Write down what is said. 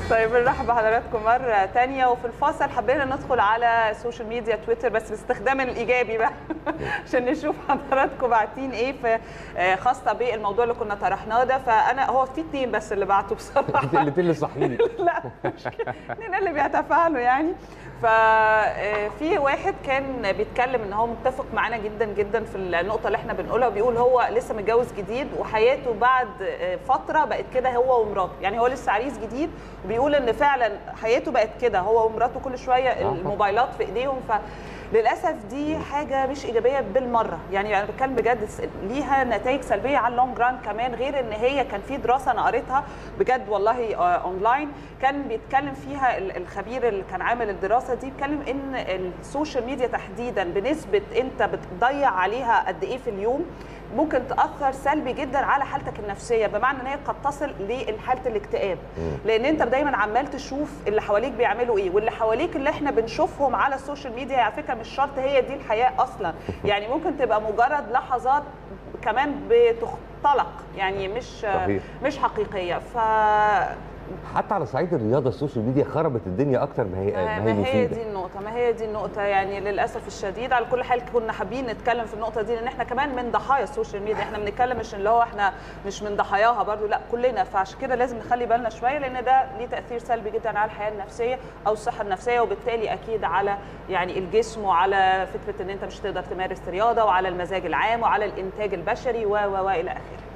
طيب نرحب بحضراتكم مرة تانية، وفي الفاصل حبينا ندخل على السوشيال ميديا تويتر بس باستخدام الإيجابي بقى عشان نشوف حضراتكم باعتين إيه في خاصة بالموضوع اللي كنا طرحناه ده. فأنا هو في 2 بس اللي بعتوا بصراحة. الاثنين اللي صحيين. لا مش كده، 2 اللي بيتفاعلوا يعني. ففي واحد كان بيتكلم ان هو متفق معانا جدا جدا في النقطه اللي احنا بنقولها، وبيقول هو لسه متجوز جديد وحياته بعد فتره بقت كده هو ومراته، يعني هو لسه عريس جديد وبيقول ان فعلا حياته بقت كده هو ومراته كل شويه الموبايلات في ايديهم. للاسف دي حاجه مش ايجابيه بالمره، يعني انا بتكلم بجد ليها نتائج سلبيه على اللونج ران كمان، غير ان هي كان في دراسه انا قريتها بجد والله اونلاين كان بيتكلم فيها الخبير اللي كان عامل الدراسه دي، بيتكلم ان السوشيال ميديا تحديدا بنسبه انت بتضيع عليها قد ايه في اليوم ممكن تاثر سلبي جدا على حالتك النفسيه، بمعنى ان هي قد تصل لحاله الاكتئاب، لان انت دايما عمال تشوف اللي حواليك بيعملوا ايه، واللي حواليك اللي احنا بنشوفهم على السوشيال ميديا على فكره مش شرط هي دي الحياه اصلا، يعني ممكن تبقى مجرد لحظات كمان بتختلق، يعني مش حقيقيه. حتى على صعيد الرياضه السوشيال ميديا خربت الدنيا اكتر ما هي مفيده. ما هي دي النقطه يعني للاسف الشديد. على كل حال كنا حابين نتكلم في النقطه دي لان احنا كمان من ضحايا السوشيال ميديا، احنا بنتكلم مش اللي هو احنا مش من ضحاياها برضو، لا كلنا، فعشان كده لازم نخلي بالنا شويه لان ده ليه تاثير سلبي جدا على الحياه النفسيه او الصحه النفسيه، وبالتالي اكيد على يعني الجسم وعلى فكره ان انت مش تقدر تمارس رياضه وعلى المزاج العام وعلى الانتاج البشري والى اخره.